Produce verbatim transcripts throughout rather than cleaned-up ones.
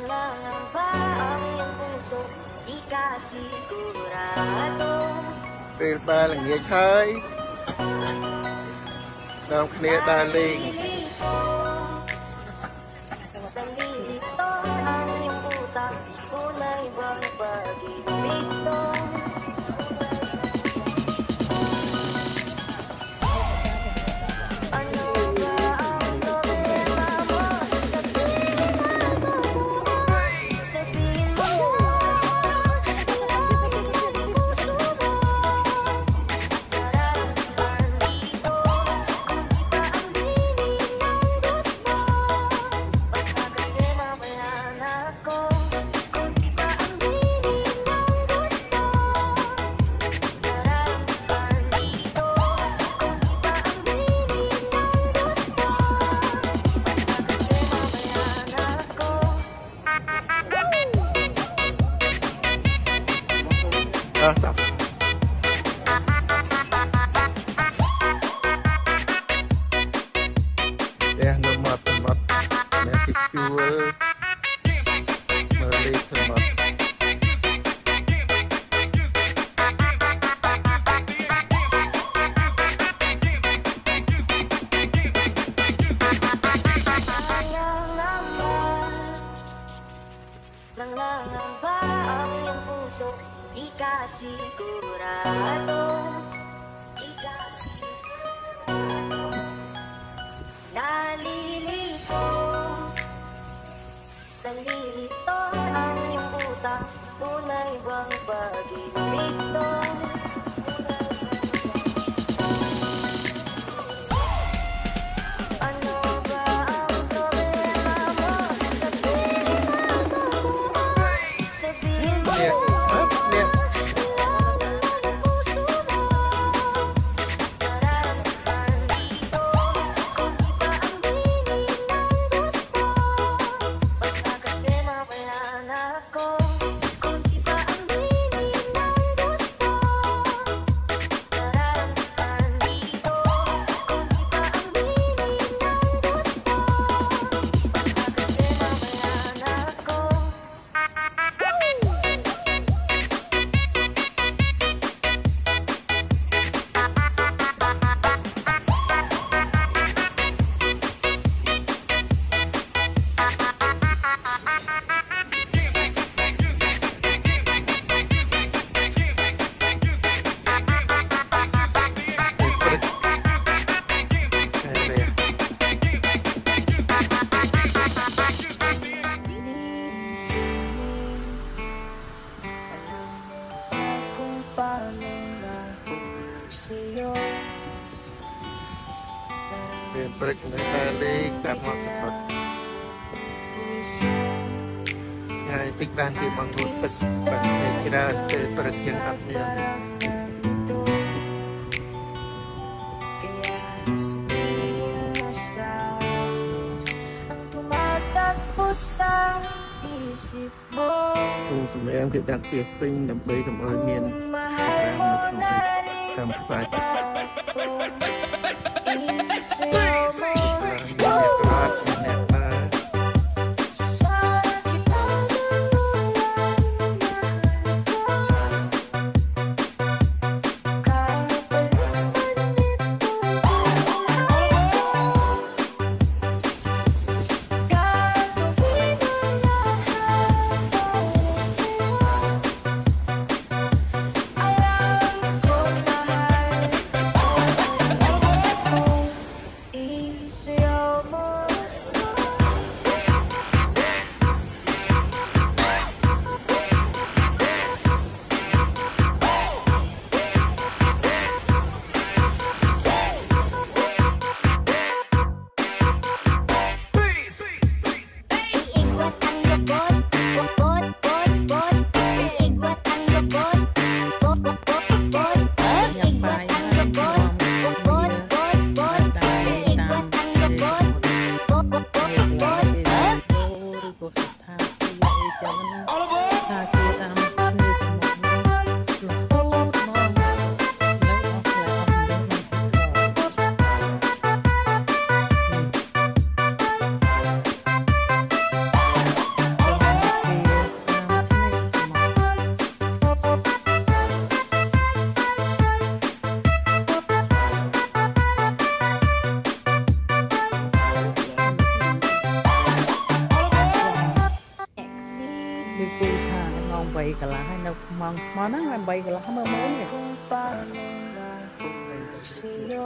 Nangangamba ang iyong puso, di ka sigurado. ពេលបាល្ងាចហើយតាមគ្នាដើរលេង Nalilito ang iyong utak, tunay bang pag-ibig to? Ano ba ang problema mo? Sabihin mo, sabihin mo ang puso mo. Nararamdaman dito, kung di pa ang binig ng gusto. Baka kasi mamayan ako, kung di pa ang binig ng gusto. Nararamdaman dito, kung di pa ang binig ng gusto. Baka kasi mamayan ako. Ah, stop. Yeah, no mat, mat. Nasi fuel. Mali semat. Nangangamba ang iyong puso, di ka sigurado. Di ka sigurado. Nalilito, nalilito ang iyong utak, tunay bang pag-ibig to? Ano ba ang problema mo? Sabihin mo, sabihin mo Yeah. Ah, yeah. ang puso mo. Nararamdaman dito, kung di pa ang binig ng gusto. Baka kasi mamayan ako, kung di pa ang binig ng gusto. Nararamdaman dito, kung di pa ang binig ng gusto. Baka kasi mamayan ako. Kung paano nahulog sa'yo. Break na tali, karma cepat. Ya, tignan di manggutet. Bagi kira break yang kami. Kaya sabihin mo sa akin ang tumatakbo sa isip mo. Kung sumaya kita tipping dan bayi kemudian Kung mahal mo na rin sampai saat ako, isip mo. Sana kita naman mahal ko. Kahit balikan ito buhay ko. Gagawin ang lahat para sa'yo. Alam ko mahal ko. bay ka lahan na mang mana nga bay ka lahan mo mo eh. Kung paano lahulog sa'yo,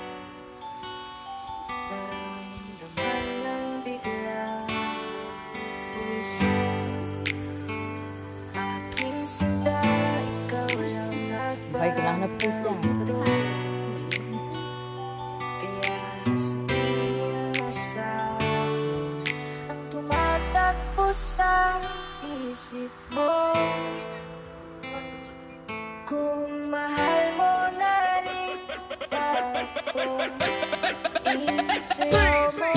nararamdaman ng bigla puso. Aking sinta, ikaw lang Bay ka lahan na po siya. nagbago. Kaya sabihin mo sa akin ang tumatakbo sa isip mo. Kung mahal mo na rin ako, isayaw mo.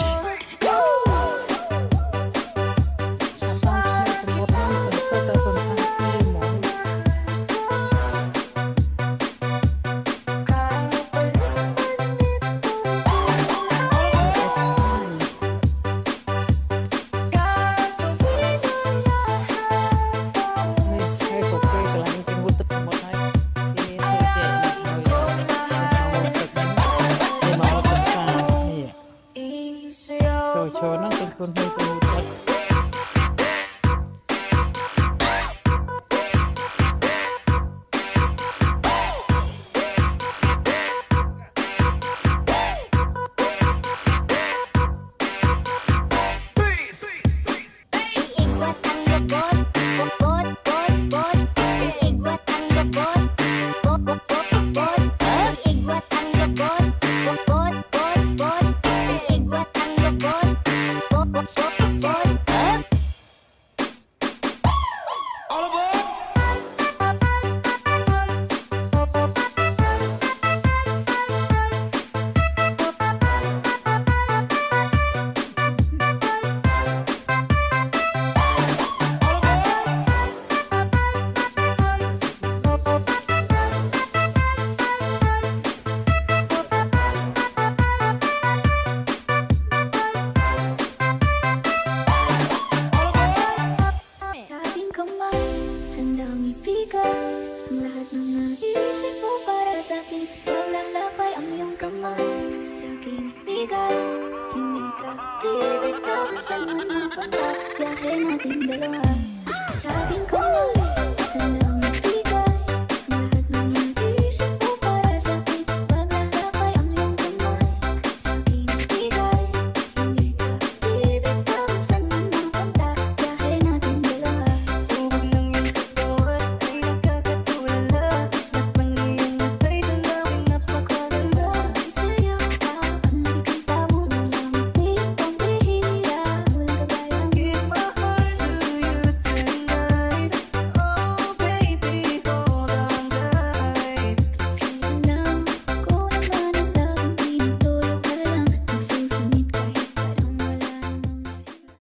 Cho nó từng con hơi từng thật. Maglalakay ang iyong kamay sa aking bigay. Hindi ka bibitaw sa mga pagkabiyahe natin dalawa. Sabing ko